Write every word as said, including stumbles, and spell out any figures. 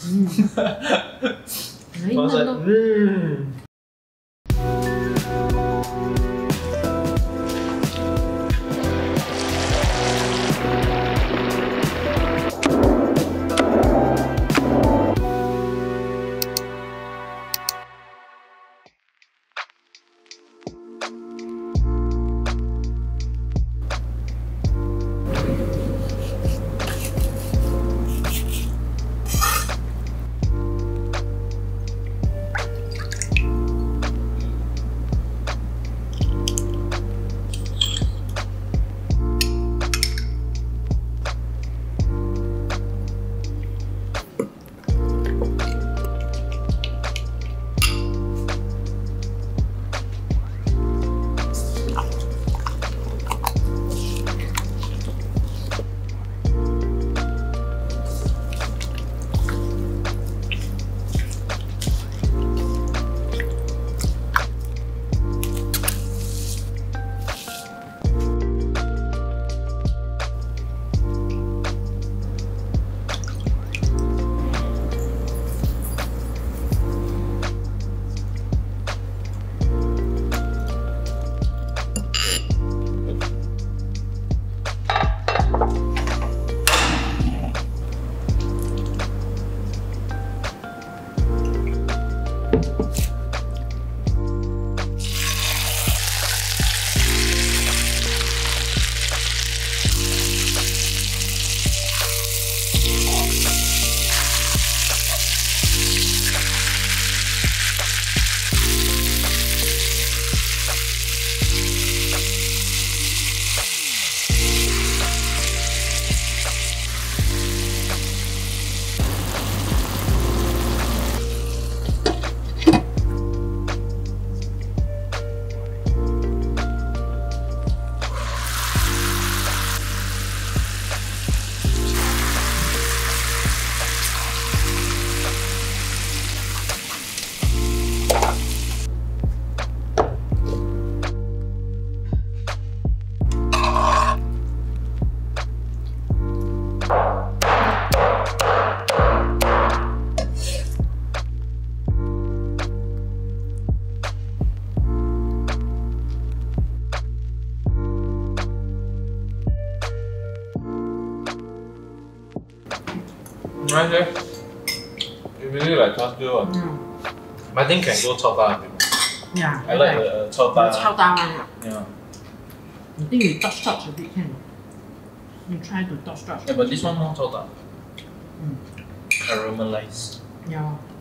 嗯， 我是嗯。 Okay. You really like Char Siu one? Mm. I think can go chao da. Yeah. I like the uh, chao da. Chao da one. Yeah. I think you touch touch a bit can. You try to touch touch. Yeah, but this one not chao da. Mm. Caramelized. Yeah.